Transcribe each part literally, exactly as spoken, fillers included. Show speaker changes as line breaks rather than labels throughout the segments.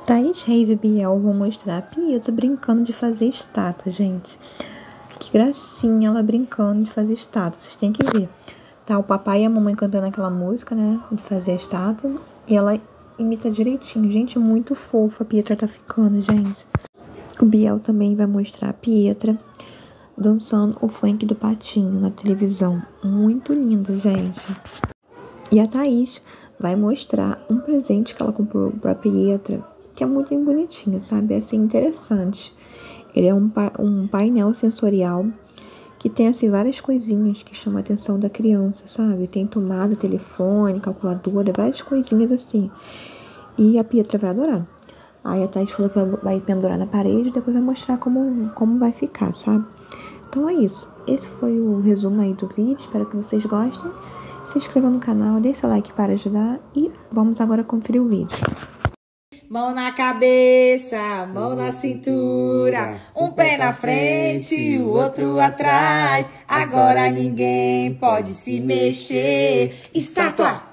Thaís Reis e Biel vão mostrar a Pietra brincando de fazer estátua, gente. Que gracinha ela brincando de fazer estátua, vocês têm que ver. Tá o papai e a mamãe cantando aquela música, né, de fazer a estátua. E ela imita direitinho, gente, muito fofa a Pietra tá ficando, gente. O Biel também vai mostrar a Pietra dançando o funk do Patinho na televisão. Muito lindo, gente. E a Thaís vai mostrar um presente que ela comprou pra Pietra, que é muito bonitinho, sabe? É assim, interessante. Ele é um, pa um painel sensorial que tem, assim, várias coisinhas que chamam a atenção da criança, sabe? Tem tomada, telefone, calculadora, várias coisinhas assim. E a Pietra vai adorar. Aí a Thaís falou que vai pendurar na parede e depois vai mostrar como, como vai ficar, sabe? Então é isso. Esse foi o resumo aí do vídeo. Espero que vocês gostem. Se inscreva no canal, deixe seu like para ajudar. E vamos agora conferir o vídeo.
Mão na cabeça, mão na cintura, um pé na frente, o outro atrás. Agora ninguém pode se mexer. Estátua!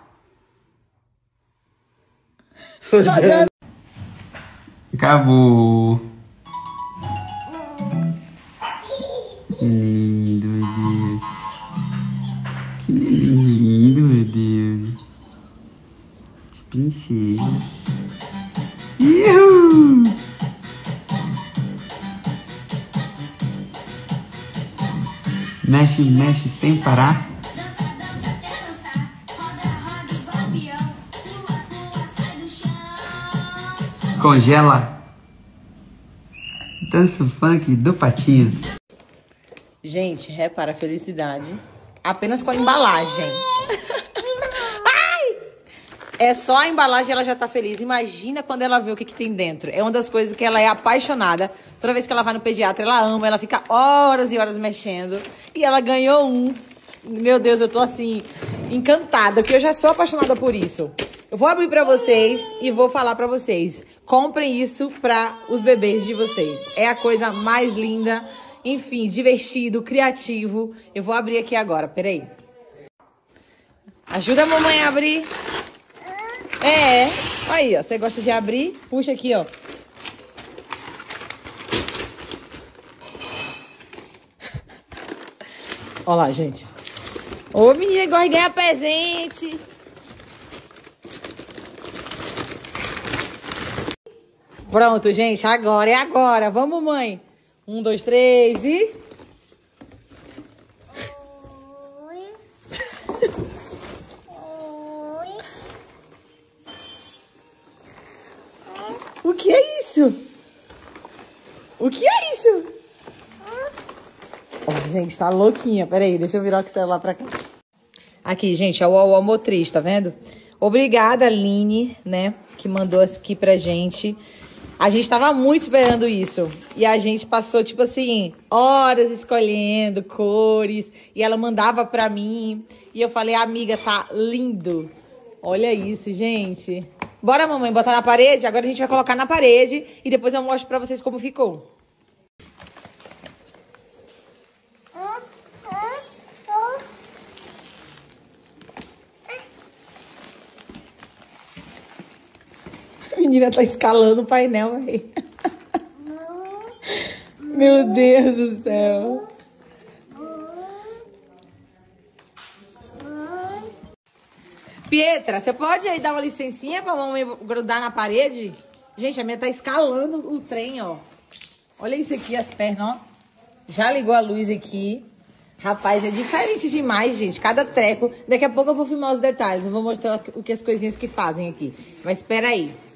Acabou. Que lindo, meu Deus. Que lindo, meu Deus. De princesa. Uhul! Mexe, mexe sem parar.
Dança, dança até dançar. Roda, roda igual peão. Pula, pula, sai do chão.
Congela. Dança o funk do Patinho.
Gente, repara a felicidade apenas com a embalagem. Ai! É só a embalagem, ela já tá feliz. Imagina quando ela vê o que, que tem dentro. É uma das coisas que ela é apaixonada. Toda vez que ela vai no pediatra, ela ama, ela fica horas e horas mexendo. E ela ganhou um. Meu Deus, eu tô assim, encantada, porque eu já sou apaixonada por isso. Eu vou abrir pra vocês e vou falar pra vocês. Comprem isso pra os bebês de vocês. É a coisa mais linda, enfim, divertido, criativo. Eu vou abrir aqui agora, peraí. Ajuda a mamãe a abrir. É, aí, ó, você gosta de abrir? Puxa aqui, ó. Olha lá, gente. Ô, menina, gosta de ganhar presente. Pronto, gente, agora, é agora. Vamos, mãe. Um, dois, três e...
Oi. Oi.
O que é isso? O que é isso? Oh, gente, tá louquinha. Peraí, deixa eu virar o celular pra cá. Aqui, gente, é o Uau Motriz, tá vendo? Obrigada, Aline, né, que mandou aqui pra gente. A gente tava muito esperando isso. E a gente passou, tipo assim, horas escolhendo cores. E ela mandava pra mim. E eu falei, amiga, tá lindo. Olha isso, gente. Bora, mamãe, botar na parede? Agora a gente vai colocar na parede. E depois eu mostro pra vocês como ficou. A menina tá escalando o painel, velho. Meu Deus do céu. Pietra, você pode aí dar uma licencinha pra mamãe grudar na parede? Gente, a minha tá escalando o trem, ó. Olha isso aqui, as pernas, ó. Já ligou a luz aqui. Rapaz, é diferente demais, gente. Cada treco. Daqui a pouco eu vou filmar os detalhes. Eu vou mostrar o que as coisinhas que fazem aqui. Mas espera aí.